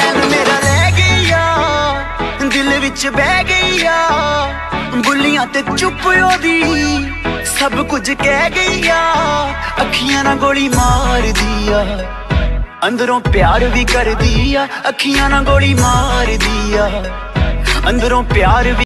चैन मेरा लै गई आ, दिल विच बह गई आ, बुलियां ते चुप ओदी सब कुछ कह गई आ। अखियां ना गोली मार दिया, अंदरों प्यार भी कर दिया। अखियां ना गोली मार दिया, अंदरों प्यार भी